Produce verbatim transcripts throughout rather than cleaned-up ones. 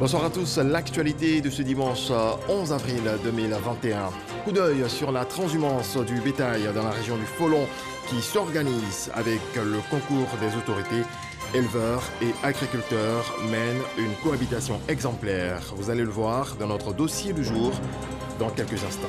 Bonsoir à tous, l'actualité de ce dimanche onze avril deux mille vingt et un. Coup d'œil sur la transhumance du bétail dans la région du Folon qui s'organise avec le concours des autorités. Éleveurs et agriculteurs mènent une cohabitation exemplaire. Vous allez le voir dans notre dossier du jour dans quelques instants.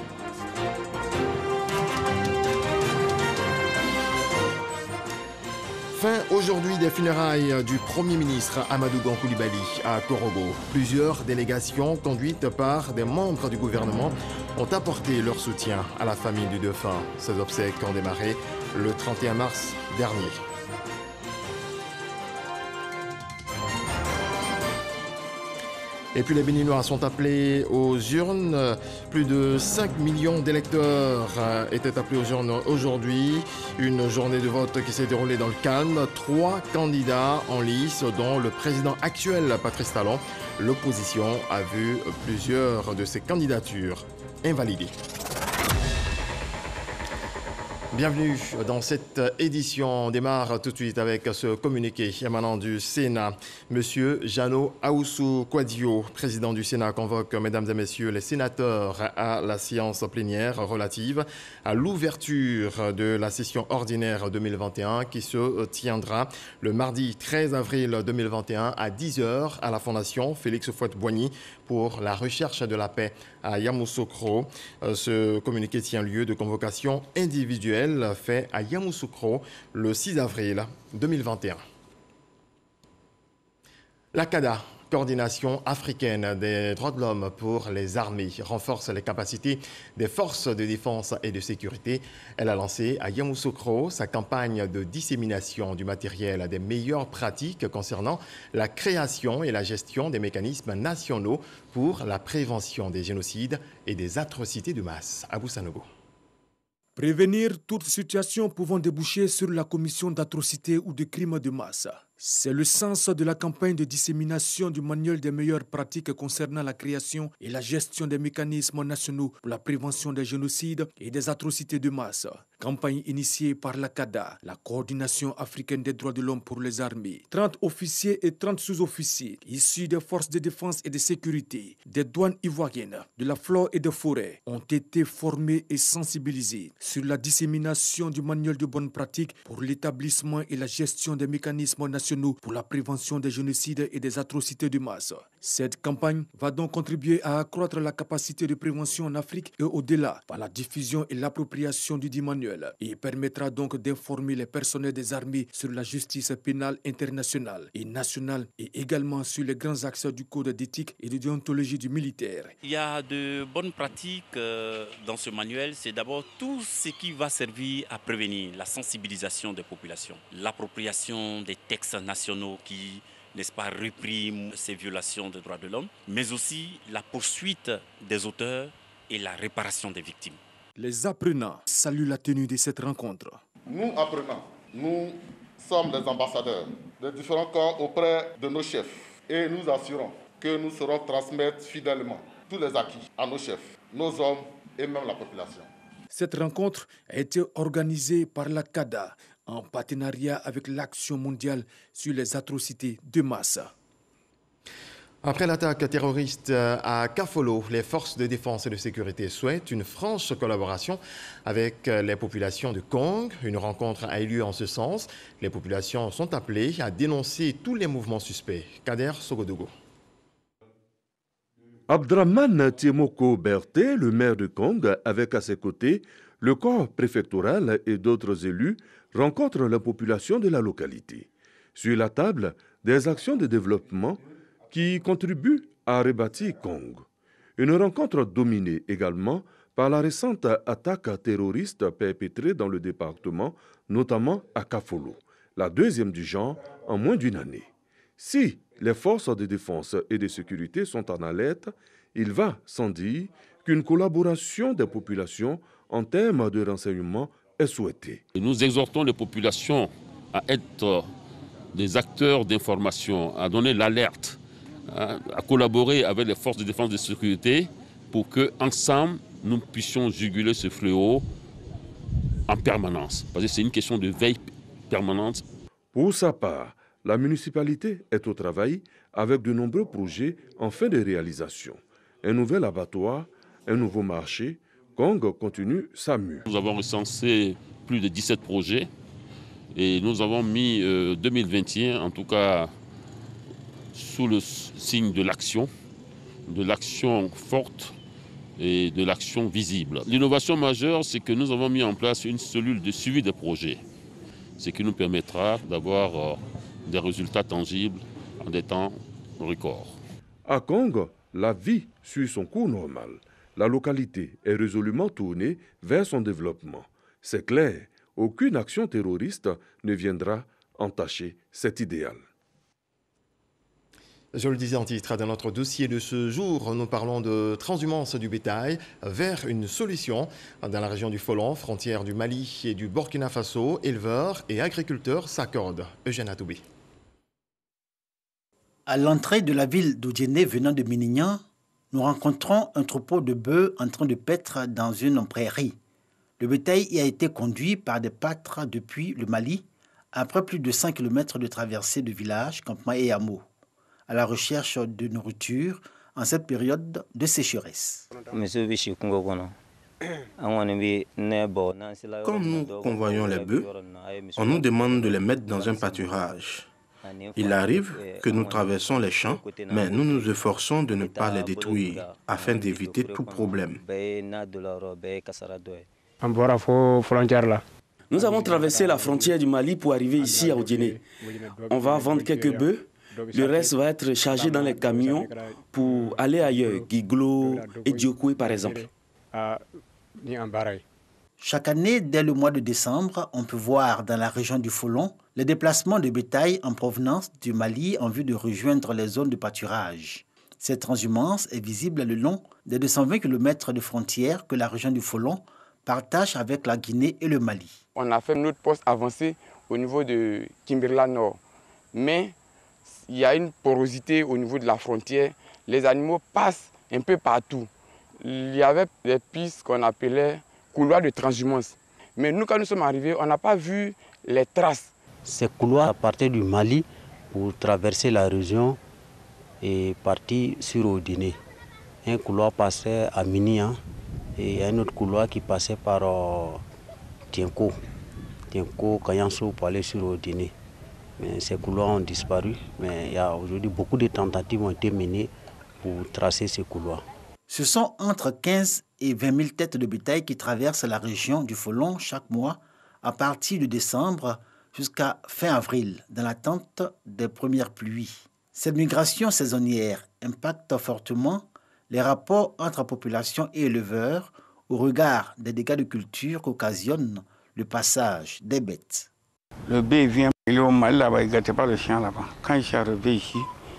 Fin aujourd'hui des funérailles du Premier ministre Amadou Gon Coulibaly à Korogo. Plusieurs délégations conduites par des membres du gouvernement ont apporté leur soutien à la famille du défunt. Ces obsèques ont démarré le trente et un mars dernier. Et puis les Béninois sont appelés aux urnes. Plus de cinq millions d'électeurs étaient appelés aux urnes aujourd'hui. Une journée de vote qui s'est déroulée dans le calme. Trois candidats en lice, dont le président actuel, Patrice Talon. L'opposition a vu plusieurs de ses candidatures invalidées. Bienvenue dans cette édition. On démarre tout de suite avec ce communiqué émanant du Sénat. Monsieur Jeannot Ahoussou Kouadio, président du Sénat, convoque, mesdames et messieurs, les sénateurs à la séance plénière relative à l'ouverture de la session ordinaire deux mille vingt et un qui se tiendra le mardi treize avril deux mille vingt et un à dix heures à la Fondation Félix Houphouët-Boigny pour la recherche de la paix à Yamoussoukro. Ce communiqué tient lieu de convocation individuelle fait à Yamoussoukro le six avril deux mille vingt et un. La C A D A, Coordination africaine des droits de l'homme pour les armées, renforce les capacités des forces de défense et de sécurité. Elle a lancé à Yamoussoukro sa campagne de dissémination du matériel des meilleures pratiques concernant la création et la gestion des mécanismes nationaux pour la prévention des génocides et des atrocités de masse. Abou Sanogo. Prévenir toute situation pouvant déboucher sur la commission d'atrocités ou de crimes de masse. C'est le sens de la campagne de dissémination du manuel des meilleures pratiques concernant la création et la gestion des mécanismes nationaux pour la prévention des génocides et des atrocités de masse. Campagne initiée par la C A D A, la Coordination africaine des droits de l'homme pour les armées. trente officiers et trente sous-officiers issus des forces de défense et de sécurité, des douanes ivoiriennes, de la flore et des forêts ont été formés et sensibilisés sur la dissémination du manuel de bonnes pratiques pour l'établissement et la gestion des mécanismes nationaux pour la prévention des génocides et des atrocités de masse. Cette campagne va donc contribuer à accroître la capacité de prévention en Afrique et au-delà par la diffusion et l'appropriation du dit manuel et permettra donc d'informer les personnels des armées sur la justice pénale internationale et nationale et également sur les grands axes du code d'éthique et de déontologie du militaire. Il y a de bonnes pratiques dans ce manuel. C'est d'abord tout ce qui va servir à prévenir la sensibilisation des populations, l'appropriation des textes nationaux qui, n'est-ce pas, répriment ces violations des droits de l'homme, mais aussi la poursuite des auteurs et la réparation des victimes. Les apprenants saluent la tenue de cette rencontre. Nous, apprenants, nous sommes les ambassadeurs des différents camps auprès de nos chefs et nous assurons que nous saurons transmettre fidèlement tous les acquis à nos chefs, nos hommes et même la population. Cette rencontre a été organisée par la C A D A en partenariat avec l'Action mondiale sur les atrocités de masse. Après l'attaque terroriste à Kafolo, les forces de défense et de sécurité souhaitent une franche collaboration avec les populations de Kong. Une rencontre a eu lieu en ce sens. Les populations sont appelées à dénoncer tous les mouvements suspects. Kader Sogodogo. Abdraman Tiemoko Berté, le maire de Kong, avec à ses côtés le corps préfectoral et d'autres élus, rencontrent la population de la localité. Sur la table, des actions de développement qui contribuent à rebâtir Kong. Une rencontre dominée également par la récente attaque terroriste perpétrée dans le département, notamment à Kafolo, la deuxième du genre en moins d'une année. Si les forces de défense et de sécurité sont en alerte, il va sans dire qu'une collaboration des populations en termes de renseignement est souhaitée. Nous exhortons les populations à être des acteurs d'information, à donner l'alerte, à collaborer avec les forces de défense et de sécurité pour qu'ensemble, nous puissions juguler ce fléau en permanence. Parce que c'est une question de veille permanente. Pour sa part, la municipalité est au travail avec de nombreux projets en fin de réalisation. Un nouvel abattoir, un nouveau marché, Kong continue sa mue. Nous avons recensé plus de dix-sept projets et nous avons mis euh, deux mille vingt et un, en tout cas, sous le signe de l'action, de l'action forte et de l'action visible. L'innovation majeure, c'est que nous avons mis en place une cellule de suivi des projets, ce qui nous permettra d'avoir euh, des résultats tangibles en des temps records. À Kong, la vie suit son cours normal. La localité est résolument tournée vers son développement. C'est clair, aucune action terroriste ne viendra entacher cet idéal. Je le disais en titre, dans notre dossier de ce jour, nous parlons de transhumance du bétail vers une solution. Dans la région du Folon, frontière du Mali et du Burkina Faso, éleveurs et agriculteurs s'accordent. Eugène Atoubé. À l'entrée de la ville d'Odiéné venant de Minignan, nous rencontrons un troupeau de bœufs en train de paître dans une prairie. Le bétail y a été conduit par des pâtres depuis le Mali, après plus de cent kilomètres de traversée de villages, campements et hameaux, à la recherche de nourriture en cette période de sécheresse. Quand nous convoyons les bœufs, on nous demande de les mettre dans un pâturage. Il arrive que nous traversons les champs, mais nous nous efforçons de ne pas les détruire afin d'éviter tout problème. Nous avons traversé la frontière du Mali pour arriver ici à Odiéné. On va vendre quelques bœufs. Le reste va être chargé dans les camions pour aller ailleurs, Guiglo et Diokoué par exemple. Chaque année, dès le mois de décembre, on peut voir dans la région du Folon les déplacements de bétail en provenance du Mali en vue de rejoindre les zones de pâturage. Cette transhumance est visible le long des deux cent vingt kilomètres de frontière que la région du Folon partage avec la Guinée et le Mali. On a fait notre poste avancé au niveau de Kimberla Nord, mais il y a une porosité au niveau de la frontière. Les animaux passent un peu partout. Il y avait des pistes qu'on appelait couloirs de transhumance. Mais nous, quand nous sommes arrivés, on n'a pas vu les traces. Ces couloirs partaient du Mali pour traverser la région et partir sur Odiéné. Un couloir passait à Minignan et il y a un autre couloir qui passait par euh, Tienko, Tienko, Kayanso pour aller sur Odiéné. Mais ces couloirs ont disparu, mais il y a aujourd'hui beaucoup de tentatives ont été menées pour tracer ces couloirs. Ce sont entre quinze et vingt mille têtes de bétail qui traversent la région du Folon chaque mois à partir de décembre jusqu'à fin avril, dans l'attente des premières pluies. Cette migration saisonnière impacte fortement les rapports entre population et éleveurs au regard des dégâts de culture qu'occasionne le passage des bêtes. Le bœuf vient, il est au Mali là-bas, il ne gâtait pas le chien là-bas. Quand il est arrivé ici,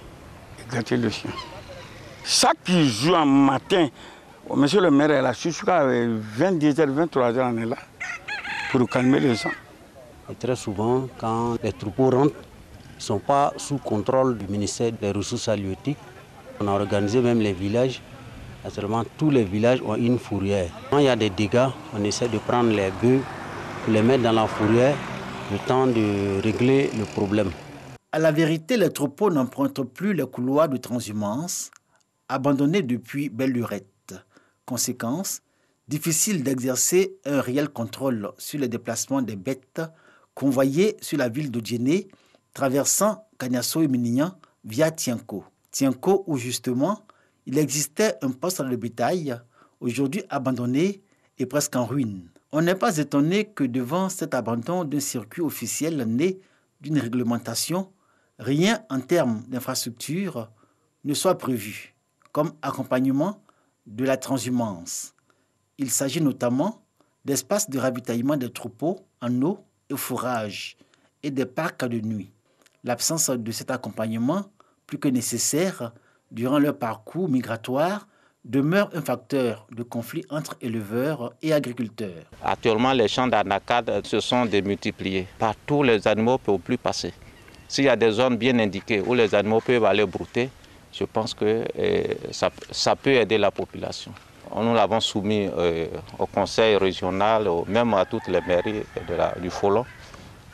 il gâtait le chien. Chaque jour matin, monsieur le maire est là, jusqu'à vingt-deux heures, vingt-trois heures, on est là pour calmer les gens. Et très souvent, quand les troupeaux rentrent, ils ne sont pas sous contrôle du ministère des Ressources halieutiques. On a organisé même les villages. Actuellement, tous les villages ont une fourrière. Quand il y a des dégâts, on essaie de prendre les bœufs, pour les mettre dans la fourrière, le temps de régler le problème. À la vérité, les troupeaux n'empruntent plus les couloirs de transhumance, abandonnés depuis belle lurette. Conséquence, difficile d'exercer un réel contrôle sur les déplacements des bêtes convoyées sur la ville d'Odiéné, traversant Kagnasso et Minignan via Tienko. Tienko où justement, il existait un poste de bétail, aujourd'hui abandonné et presque en ruine. On n'est pas étonné que devant cet abandon d'un circuit officiel né d'une réglementation, rien en termes d'infrastructure ne soit prévu comme accompagnement de la transhumance. Il s'agit notamment d'espaces de ravitaillement des troupeaux en eau et fourrage et des parcs de nuit. L'absence de cet accompagnement, plus que nécessaire durant leur parcours migratoire, demeure un facteur de conflit entre éleveurs et agriculteurs. Actuellement, les champs d'anacades se sont démultipliés. Partout, les animaux ne peuvent plus passer. S'il y a des zones bien indiquées où les animaux peuvent aller brouter, je pense que eh, ça, ça peut aider la population. Nous l'avons soumis euh, au conseil régional, même à toutes les mairies de la, du Folon.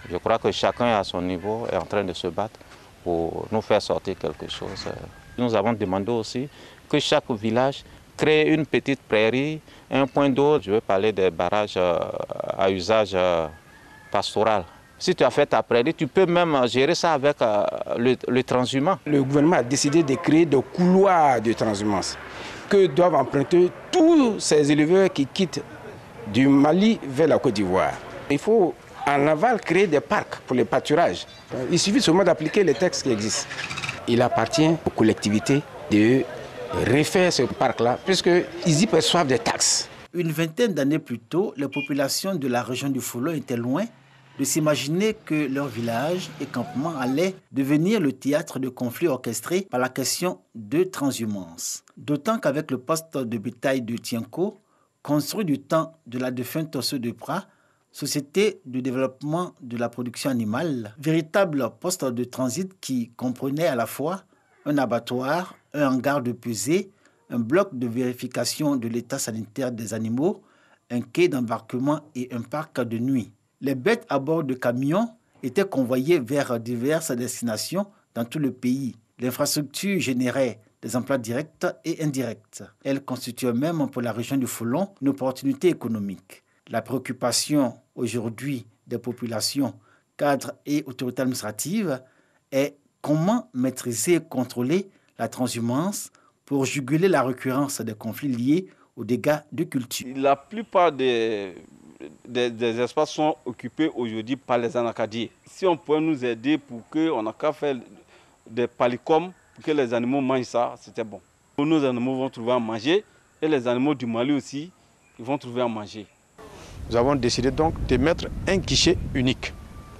Je crois que chacun à son niveau est en train de se battre pour nous faire sortir quelque chose. Nous avons demandé aussi que chaque village crée une petite prairie, un point d'eau. Je veux parler des barrages à usage pastoral. Si tu as fait ta prairie, tu peux même gérer ça avec le, le transhumant. Le gouvernement a décidé de créer des couloirs de transhumance que doivent emprunter tous ces éleveurs qui quittent du Mali vers la Côte d'Ivoire. Il faut en aval créer des parcs pour les pâturages. Il suffit seulement d'appliquer les textes qui existent. Il appartient aux collectivités de refaire ce parc-là, puisqu'ils y perçoivent des taxes. Une vingtaine d'années plus tôt, les populations de la région du Folon étaient loin de s'imaginer que leur village et campement allaient devenir le théâtre de conflits orchestrés par la question de transhumance. D'autant qu'avec le poste de bétail de Tienko, construit du temps de la défunte Tosso de Pras, société de développement de la production animale, véritable poste de transit qui comprenait à la fois un abattoir, un hangar de pesée, un bloc de vérification de l'état sanitaire des animaux, un quai d'embarquement et un parc de nuit. Les bêtes à bord de camions étaient convoyées vers diverses destinations dans tout le pays. L'infrastructure générait des emplois directs et indirects. Elle constituait même pour la région du Folon une opportunité économique. La préoccupation aujourd'hui des populations, cadres et autorités administratives est comment maîtriser et contrôler la transhumance pour juguler la récurrence des conflits liés aux dégâts de culture. La plupart des, des, des espaces sont occupés aujourd'hui par les anacadiers. Si on peut nous aider pour qu'on n'a qu'à faire des palicomes pour que les animaux mangent ça, c'était bon. Nos animaux vont trouver à manger et les animaux du Mali aussi, ils vont trouver à manger. Nous avons décidé donc de mettre un guichet unique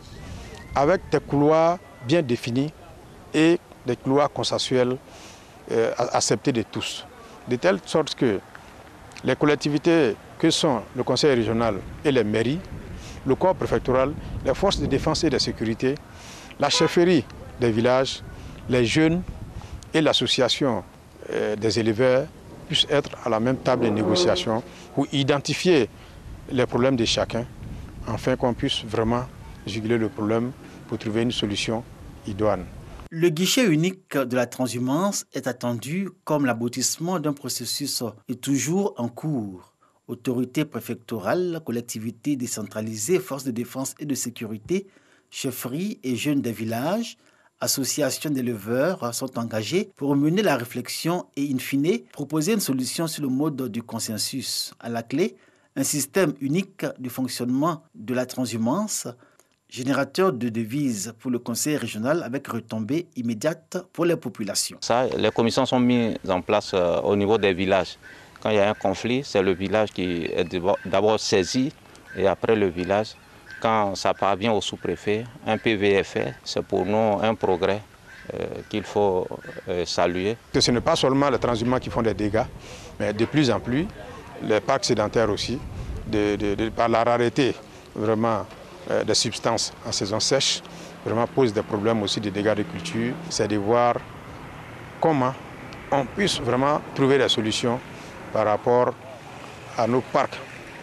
avec des couloirs bien définis et des couloirs consensuels euh, acceptés de tous. De telle sorte que les collectivités que sont le conseil régional et les mairies, le corps préfectoral, les forces de défense et de sécurité, la chefferie des villages, les jeunes et l'association euh, des éleveurs puissent être à la même table de négociation pour identifier les problèmes de chacun, afin qu'on puisse vraiment juguler le problème pour trouver une solution idoine. Le guichet unique de la transhumance est attendu comme l'aboutissement d'un processus est toujours en cours. Autorités préfectorales, collectivités décentralisées, forces de défense et de sécurité, chefferies et jeunes des villages, associations d'éleveurs sont engagés pour mener la réflexion et, in fine, proposer une solution sur le mode du consensus. À la clé, un système unique de fonctionnement de la transhumance, générateur de devises pour le conseil régional avec retombées immédiates pour les populations. Ça, les commissions sont mises en place euh, au niveau des villages. Quand il y a un conflit, c'est le village qui est d'abord saisi et après le village. Quand ça parvient au sous-préfet, un P V F, c'est pour nous un progrès euh, qu'il faut euh, saluer. Ce n'est pas seulement les transhumants qui font des dégâts, mais de plus en plus, les parcs sédentaires aussi, de, de, de, par la rareté vraiment euh, des substances en saison sèche, vraiment posent des problèmes aussi de dégâts de culture. C'est de voir comment on puisse vraiment trouver des solutions par rapport à nos parcs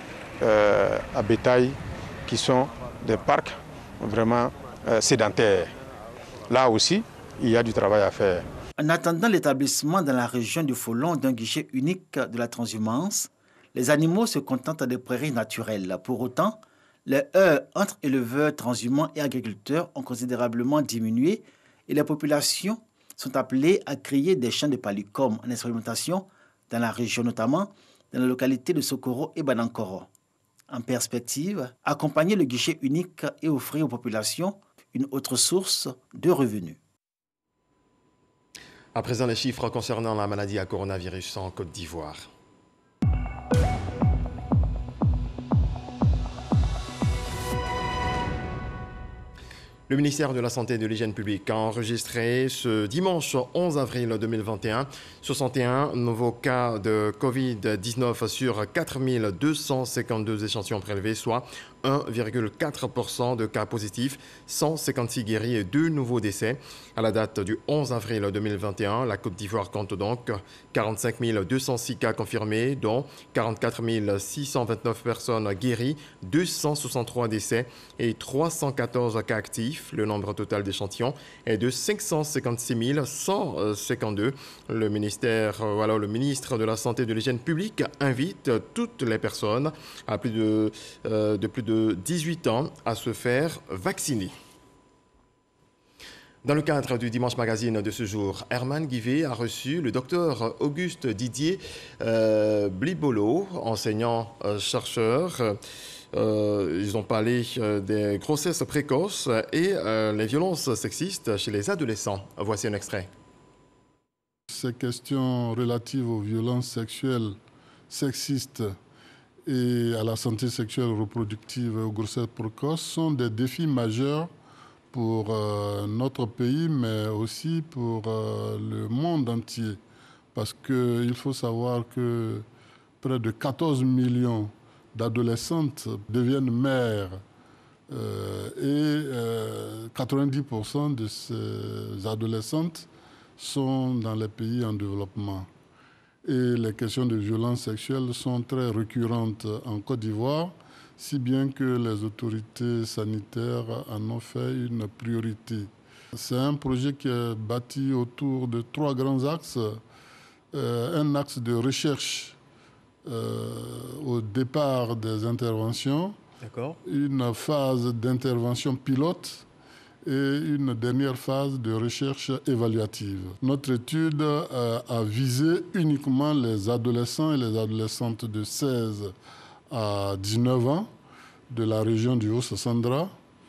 euh, à bétail qui sont des parcs vraiment euh, sédentaires. Là aussi, il y a du travail à faire. En attendant l'établissement dans la région du Folon d'un guichet unique de la transhumance, les animaux se contentent des prairies naturelles. Pour autant, les heurts entre éleveurs, transhumants et agriculteurs ont considérablement diminué et les populations sont appelées à créer des champs de palicum en expérimentation dans la région, notamment dans la localité de Sokoro et Banankoro. En perspective, accompagner le guichet unique et offrir aux populations une autre source de revenus. À présent, les chiffres concernant la maladie à coronavirus en Côte d'Ivoire. Le ministère de la Santé et de l'Hygiène publique a enregistré ce dimanche onze avril deux mille vingt et un soixante et un nouveaux cas de Covid dix-neuf sur quatre mille deux cent cinquante-deux échantillons prélevés, soit un virgule quatre pour cent de cas positifs, cent cinquante-six guéris et deux nouveaux décès. À la date du onze avril deux mille vingt et un, la Côte d'Ivoire compte donc quarante-cinq mille deux cent six cas confirmés, dont quarante-quatre mille six cent vingt-neuf personnes guéries, deux cent soixante-trois décès et trois cent quatorze cas actifs. Le nombre total d'échantillons est de cinq cent cinquante-six mille cent cinquante-deux. Le ministère, voilà, le ministre de la Santé et de l'Hygiène publique invite toutes les personnes à plus de, euh, de plus de dix-huit ans à se faire vacciner. Dans le cadre du Dimanche Magazine de ce jour, Herman Guivet a reçu le docteur Auguste Didier euh, Blibolo, enseignant-chercheur. Euh, euh, ils ont parlé euh, des grossesses précoces et euh, les violences sexistes chez les adolescents. Voici un extrait. Ces questions relatives aux violences sexuelles, sexistes et à la santé sexuelle reproductive et aux grossesses précoces sont des défis majeurs pour euh, notre pays, mais aussi pour euh, le monde entier. Parce qu'il faut savoir que près de quatorze millions d'adolescentes deviennent mères euh, et euh, quatre-vingt-dix pour cent de ces adolescentes sont dans les pays en développement. Et les questions de violence sexuelle sont très récurrentes en Côte d'Ivoire, si bien que les autorités sanitaires en ont fait une priorité. C'est un projet qui est bâti autour de trois grands axes. Euh, un axe de recherche euh, au départ des interventions, une phase d'intervention pilote et une dernière phase de recherche évaluative. Notre étude euh, a visé uniquement les adolescents et les adolescentes de seize à dix-neuf ans de la région du Haut-Sassandra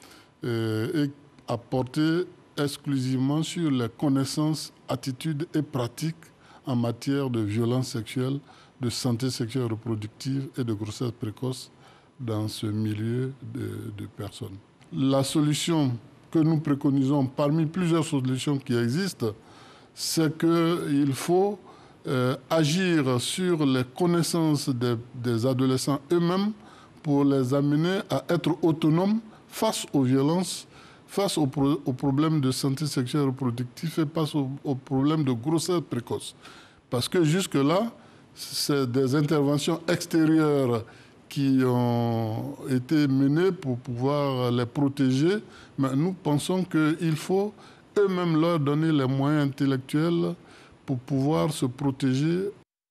euh, et a porté exclusivement sur les connaissances, attitudes et pratiques en matière de violence sexuelle, de santé sexuelle reproductive et de grossesse précoce dans ce milieu de, de personnes. La solution que nous préconisons parmi plusieurs solutions qui existent, c'est qu'il faut euh, agir sur les connaissances des, des adolescents eux-mêmes pour les amener à être autonomes face aux violences, face aux, pro aux problèmes de santé sexuelle reproductive et face aux, aux problèmes de grossesse précoce. Parce que jusque-là, c'est des interventions extérieures qui ont été menées pour pouvoir les protéger, mais nous pensons qu'il faut eux-mêmes leur donner les moyens intellectuels pour pouvoir se protéger.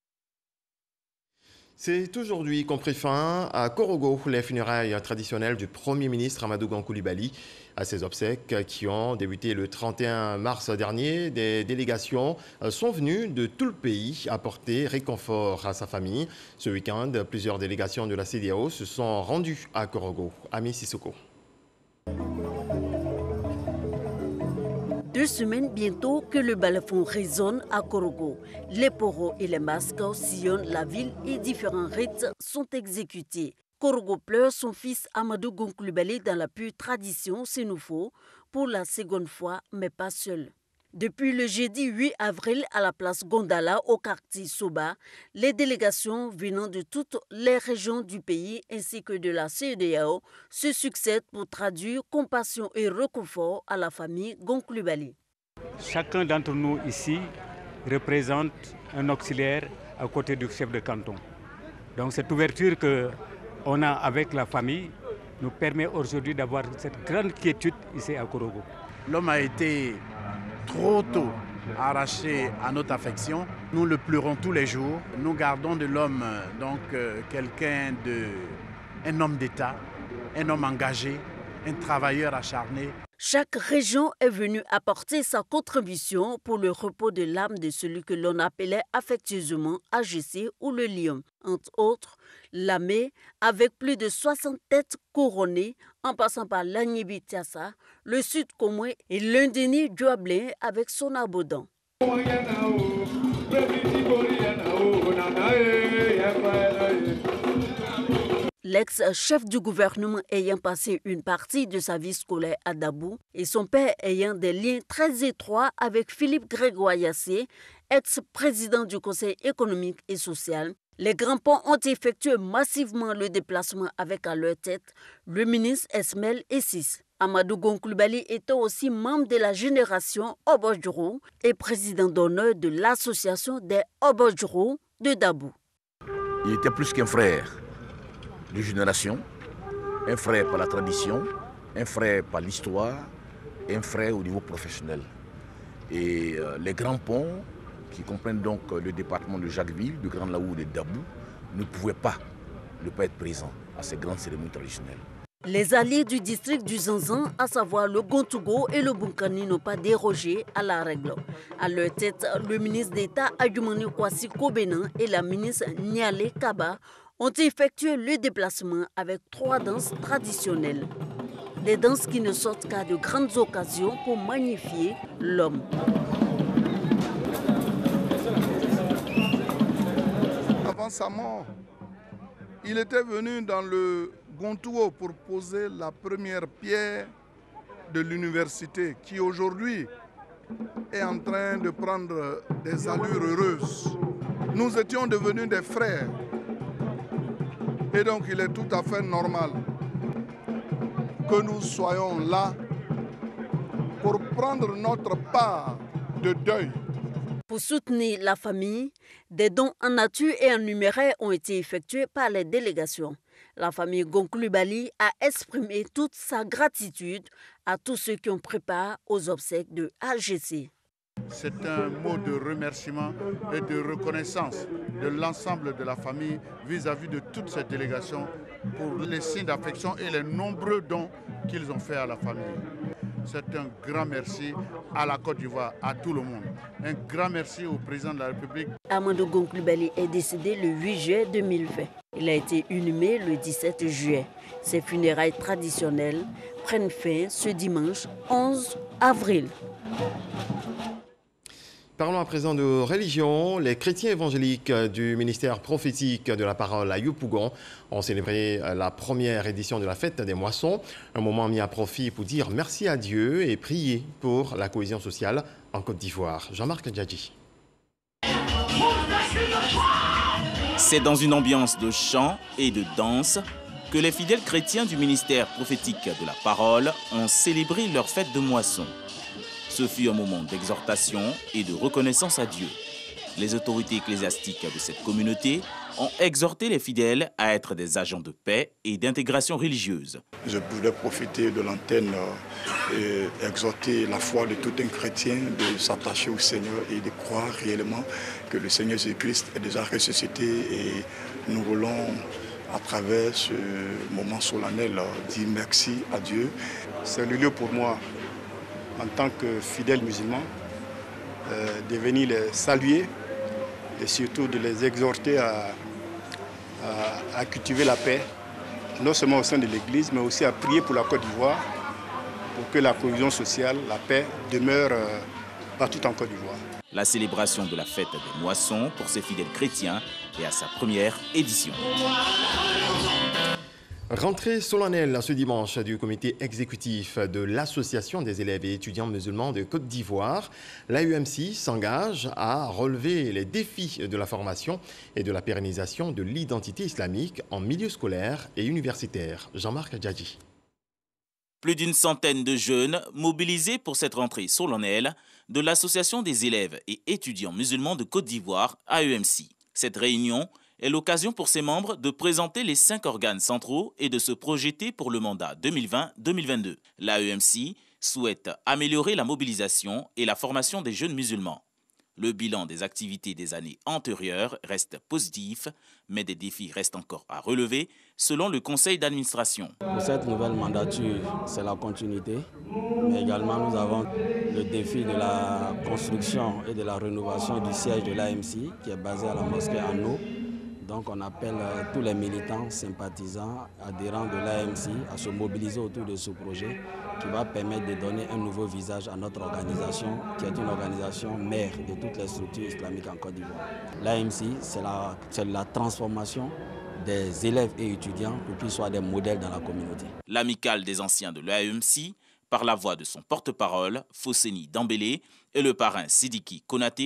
C'est aujourd'hui qu'ont pris fin à Korogo les funérailles traditionnelles du Premier ministre Amadou Gon Coulibaly. À ces obsèques qui ont débuté le trente et un mars dernier, des délégations sont venues de tout le pays apporter réconfort à sa famille. Ce week-end, plusieurs délégations de la C E D E A O se sont rendues à Korogo. Ami Sissoko. Deux semaines bientôt que le balafon résonne à Korogo. Les poros et les masques sillonnent la ville et différents rites sont exécutés. Korogo pleure son fils Amadou Gon Coulibaly dans la pure tradition sénoufo pour la seconde fois, mais pas seul. Depuis le jeudi huit avril à la place Gondala au quartier Soba, les délégations venant de toutes les régions du pays ainsi que de la C E D E A O se succèdent pour traduire compassion et réconfort à la famille Gon Coulibaly. Chacun d'entre nous ici représente un auxiliaire à côté du chef de canton. Donc cette ouverture que on a avec la famille nous permet aujourd'hui d'avoir cette grande quiétude ici à Korogo. L'homme a été trop tôt arraché à notre affection. Nous le pleurons tous les jours. Nous gardons de l'homme donc euh, quelqu'un de, un homme d'État, un homme engagé, un travailleur acharné. Chaque région est venue apporter sa contribution pour le repos de l'âme de celui que l'on appelait affectueusement A G C ou le lion. Entre autres, Lamé, avec plus de soixante têtes couronnées, en passant par l'Agnibi Tiassa, le Sud Komwe et l'Indéni Djoablé avec son abondant. L'ex-chef du gouvernement ayant passé une partie de sa vie scolaire à Dabou et son père ayant des liens très étroits avec Philippe Grégoire Yassé, ex-président du Conseil économique et social, Les grands ponts ont effectué massivement le déplacement avec à leur tête le ministre Esmel Essis. Amadou Gonkoulibali était aussi membre de la génération Obodjoro et président d'honneur de l'association des Obodjoro de Dabou. Il était plus qu'un frère de génération, un frère par la tradition, un frère par l'histoire, un frère au niveau professionnel. Et euh, les grands ponts, qui comprennent donc le département de Jacquesville, de Grand Laou et de Dabou, ne pouvaient pas ne pas être présents à ces grandes cérémonies traditionnelles. Les alliés du district du Zanzan, à savoir le Gontougo et le Bunkani, n'ont pas dérogé à la règle. À leur tête, le ministre d'État Adjoumani Kwasi Kobena et la ministre Niale Kaba ont effectué le déplacement avec trois danses traditionnelles. Des danses qui ne sortent qu'à de grandes occasions pour magnifier l'homme. Avant sa mort, il était venu dans le Gontougo pour poser la première pierre de l'université qui aujourd'hui est en train de prendre des allures heureuses. Nous étions devenus des frères et donc il est tout à fait normal que nous soyons là pour prendre notre part de deuil. Pour soutenir la famille, des dons en nature et en numéraire ont été effectués par les délégations. La famille Gonkoulibali a exprimé toute sa gratitude à tous ceux qui ont pris part aux obsèques de A G C. C'est un mot de remerciement et de reconnaissance de l'ensemble de la famille vis-à-vis de toutes ces délégations pour les signes d'affection et les nombreux dons qu'ils ont fait à la famille. C'est un grand merci à la Côte d'Ivoire, à tout le monde. Un grand merci au président de la République. Amadou Gonkoulibali est décédé le huit juillet deux mille vingt. Il a été inhumé le dix-sept juillet. Ses funérailles traditionnelles prennent fin ce dimanche onze avril. Parlons à présent de religion. Les chrétiens évangéliques du ministère prophétique de la parole à Yopougon ont célébré la première édition de la fête des moissons. Un moment mis à profit pour dire merci à Dieu et prier pour la cohésion sociale en Côte d'Ivoire. Jean-Marc Djadji. C'est dans une ambiance de chant et de danse que les fidèles chrétiens du ministère prophétique de la parole ont célébré leur fête de moisson. Ce fut un moment d'exhortation et de reconnaissance à Dieu. Les autorités ecclésiastiques de cette communauté ont exhorté les fidèles à être des agents de paix et d'intégration religieuse. Je voulais profiter de l'antenne et exhorter la foi de tout un chrétien de s'attacher au Seigneur et de croire réellement que le Seigneur Jésus-Christ est déjà ressuscité et nous voulons, à travers ce moment solennel, dire merci à Dieu. C'est le lieu pour moi, en tant que fidèle musulman, euh, de venir les saluer et surtout de les exhorter à, à, à cultiver la paix, non seulement au sein de l'Église, mais aussi à prier pour la Côte d'Ivoire, pour que la cohésion sociale, la paix demeure euh, partout en Côte d'Ivoire. La célébration de la fête des moissons pour ces fidèles chrétiens est à sa première édition. Rentrée solennelle ce dimanche du comité exécutif de l'Association des élèves et étudiants musulmans de Côte d'Ivoire. L'A U M C s'engage à relever les défis de la formation et de la pérennisation de l'identité islamique en milieu scolaire et universitaire. Jean-Marc Djadji. Plus d'une centaine de jeunes mobilisés pour cette rentrée solennelle de l'Association des élèves et étudiants musulmans de Côte d'Ivoire, A U M C. Cette réunion est l'occasion pour ses membres de présenter les cinq organes centraux et de se projeter pour le mandat deux mille vingt deux mille vingt-deux. L'A E M C souhaite améliorer la mobilisation et la formation des jeunes musulmans. Le bilan des activités des années antérieures reste positif, mais des défis restent encore à relever, selon le conseil d'administration. Pour cette nouvelle mandature, c'est la continuité, mais également nous avons le défi de la construction et de la rénovation du siège de l'A E M C, qui est basé à la mosquée en eau. Donc on appelle tous les militants, sympathisants, adhérents de l'A E M C à se mobiliser autour de ce projet qui va permettre de donner un nouveau visage à notre organisation, qui est une organisation mère de toutes les structures islamiques en Côte d'Ivoire. L'A E M C, c'est la, c'est la transformation des élèves et étudiants pour qu'ils soient des modèles dans la communauté. L'amicale des anciens de l'A E M C, par la voix de son porte-parole, Fosseni Dambélé, et le parrain Sidiki Konaté,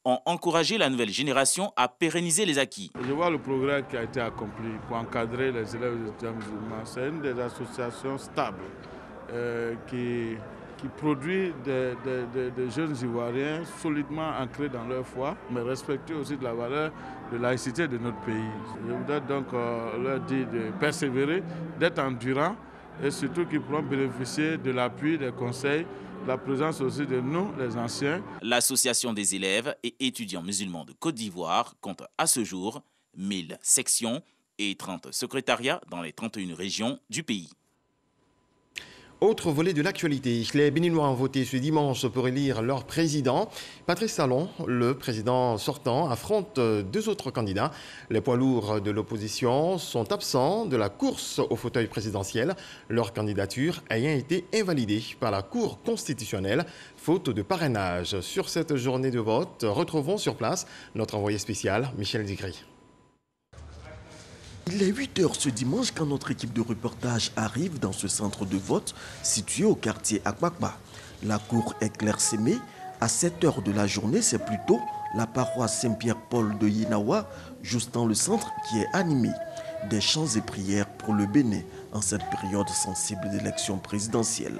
ont encouragé la nouvelle génération à pérenniser les acquis. Je vois le progrès qui a été accompli pour encadrer les élèves et étudiants musulmans. C'est une des associations stables euh, qui, qui produit des, des, des, des jeunes Ivoiriens solidement ancrés dans leur foi, mais respectueux aussi de la valeur de laïcité de notre pays. Je voudrais donc euh, leur dire de persévérer, d'être endurants et surtout qu'ils pourront bénéficier de l'appui, des conseils, la présence aussi de nous, les anciens. L'association des élèves et étudiants musulmans de Côte d'Ivoire compte à ce jour mille sections et trente secrétariats dans les trente et une régions du pays. Autre volet de l'actualité, les Béninois ont voté ce dimanche pour élire leur président. Patrice Talon, le président sortant, affronte deux autres candidats. Les poids lourds de l'opposition sont absents de la course au fauteuil présidentiel, leur candidature ayant été invalidée par la Cour constitutionnelle, faute de parrainage. Sur cette journée de vote, retrouvons sur place notre envoyé spécial, Michel Digri. Il est huit heures ce dimanche quand notre équipe de reportage arrive dans ce centre de vote situé au quartier Akbakba. La cour est clairsemée. À sept heures de la journée, c'est plutôt la paroisse Saint-Pierre-Paul de Yinawa, juste dans le centre, qui est animée. Des chants et prières pour le Bénin en cette période sensible d'élection présidentielle.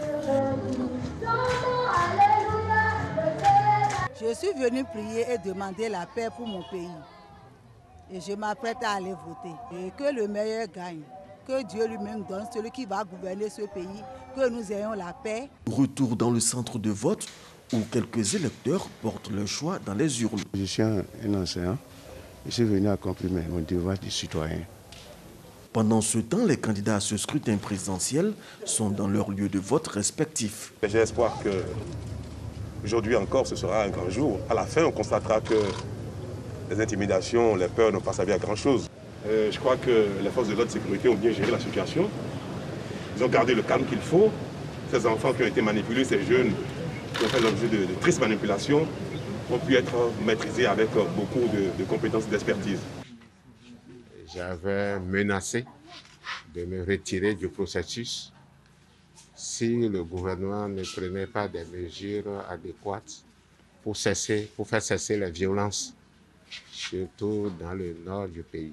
Je suis venu prier et demander la paix pour mon pays. Et je m'apprête à aller voter. Et que le meilleur gagne. Que Dieu lui-même donne celui qui va gouverner ce pays. Que nous ayons la paix. Retour dans le centre de vote où quelques électeurs portent leur choix dans les urnes. Je suis un, un enseignant. Je suis venu accomplir mon devoir de citoyen. Pendant ce temps, les candidats à ce scrutin présidentiel sont dans leur lieu de vote respectifs. J'ai espoir que aujourd'hui encore, ce sera un grand jour. À la fin, on constatera que les intimidations, les peurs n'ont pas servi à grand-chose. Euh, je crois que les forces de l'ordre de sécurité ont bien géré la situation. Ils ont gardé le calme qu'il faut. Ces enfants qui ont été manipulés, ces jeunes qui ont fait l'objet de, de tristes manipulations, ont pu être maîtrisés avec beaucoup de, de compétences d'expertise. J'avais menacé de me retirer du processus si le gouvernement ne prenait pas des mesures adéquates pour, cesser, pour faire cesser les violences, surtout dans le nord du pays.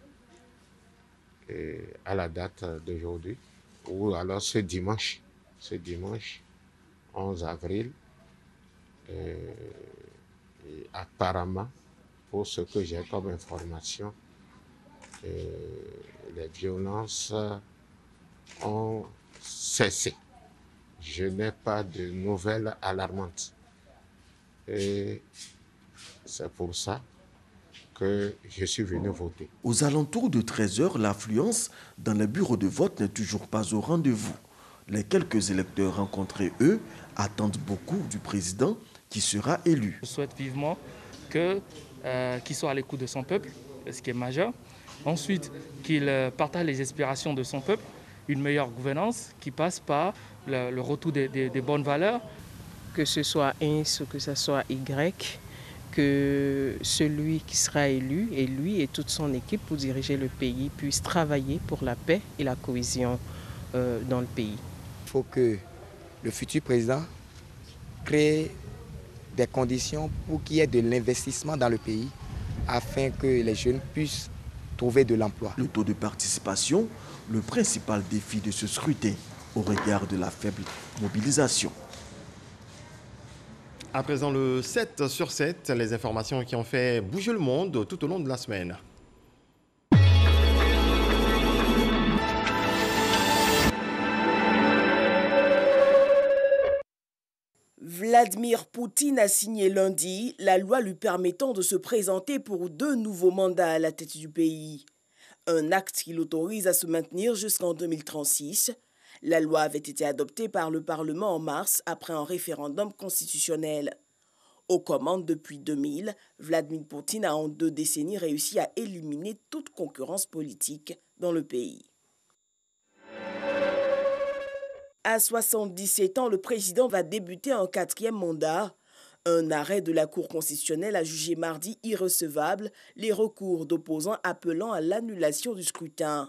Et à la date d'aujourd'hui, ou alors ce dimanche, ce dimanche onze avril, euh, et apparemment, pour ce que j'ai comme information, euh, les violences ont cessé. Je n'ai pas de nouvelles alarmantes. Et c'est pour ça que je suis venu voter. Aux alentours de treize heures, l'affluence dans les bureaux de vote n'est toujours pas au rendez-vous. Les quelques électeurs rencontrés, eux, attendent beaucoup du président qui sera élu. Je souhaite vivement que, euh, qu'il soit à l'écoute de son peuple, ce qui est majeur. Ensuite, qu'il partage les aspirations de son peuple, une meilleure gouvernance qui passe par le, le retour des, des, des bonnes valeurs. Que ce soit X ou que ce soit Y, que celui qui sera élu, et lui et toute son équipe pour diriger le pays, puissent travailler pour la paix et la cohésion euh, dans le pays. Il faut que le futur président crée des conditions pour qu'il y ait de l'investissement dans le pays afin que les jeunes puissent trouver de l'emploi. Le taux de participation, le principal défi de ce scrutin au regard de la faible mobilisation. À présent, le sept sur sept, les informations qui ont fait bouger le monde tout au long de la semaine. Vladimir Poutine a signé lundi la loi lui permettant de se présenter pour deux nouveaux mandats à la tête du pays. Un acte qui l'autorise à se maintenir jusqu'en deux mille trente-six. La loi avait été adoptée par le Parlement en mars après un référendum constitutionnel. Aux commandes depuis deux mille, Vladimir Poutine a en deux décennies réussi à éliminer toute concurrence politique dans le pays. À soixante-dix-sept ans, le président va débuter un quatrième mandat. Un arrêt de la Cour constitutionnelle a jugé mardi irrecevable les recours d'opposants appelant à l'annulation du scrutin.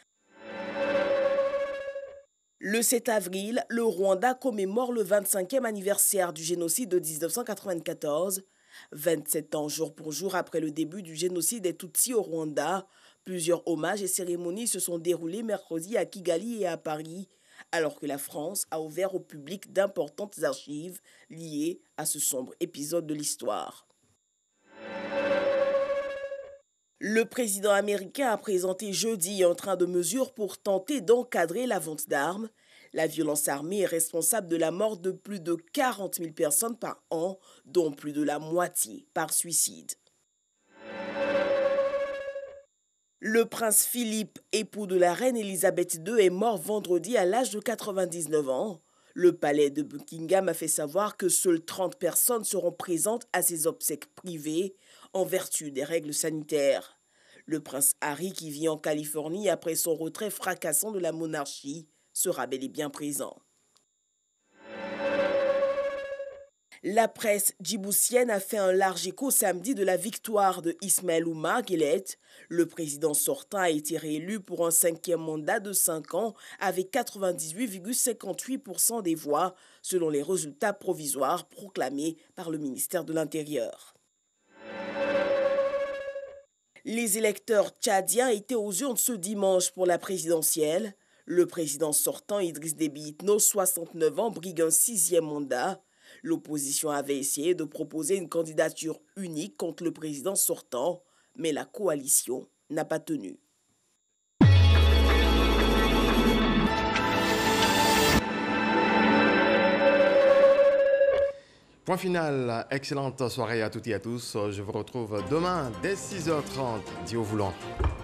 Le sept avril, le Rwanda commémore le vingt-cinquième anniversaire du génocide de mille neuf cent quatre-vingt-quatorze vingt-sept ans jour pour jour après le début du génocide des Tutsis au Rwanda, plusieurs hommages et cérémonies se sont déroulés mercredi à Kigali et à Paris, alors que la France a ouvert au public d'importantes archives liées à ce sombre épisode de l'histoire. Le président américain a présenté jeudi un train de mesures pour tenter d'encadrer la vente d'armes. La violence armée est responsable de la mort de plus de quarante mille personnes par an, dont plus de la moitié par suicide. Le prince Philippe, époux de la reine Elisabeth deux, est mort vendredi à l'âge de quatre-vingt-dix-neuf ans. Le palais de Buckingham a fait savoir que seules trente personnes seront présentes à ses obsèques privées en vertu des règles sanitaires. Le prince Harry, qui vit en Californie après son retrait fracassant de la monarchie, sera bel et bien présent. La presse djiboutienne a fait un large écho samedi de la victoire de Ismaël Oumar Guelleh. Le président sortant a été réélu pour un cinquième mandat de cinq ans avec quatre-vingt-dix-huit virgule cinquante-huit pour cent des voix, selon les résultats provisoires proclamés par le ministère de l'Intérieur. Les électeurs tchadiens étaient aux urnes ce dimanche pour la présidentielle. Le président sortant, Idriss Déby Itno, soixante-neuf ans, brigue un sixième mandat. L'opposition avait essayé de proposer une candidature unique contre le président sortant, mais la coalition n'a pas tenu. Point final, excellente soirée à toutes et à tous. Je vous retrouve demain dès six heures trente. Dieu voulant.